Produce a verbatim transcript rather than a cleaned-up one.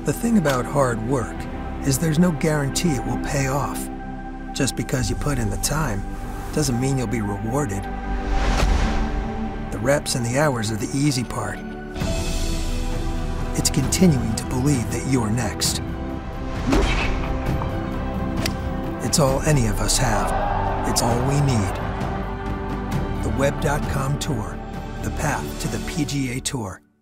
The thing about hard work is there's no guarantee it will pay off. Just because you put in the time doesn't mean you'll be rewarded. The reps and the hours are the easy part. It's continuing to believe that you're next. It's all any of us have. It's all we need. The Web dot com Tour, the path to the P G A Tour.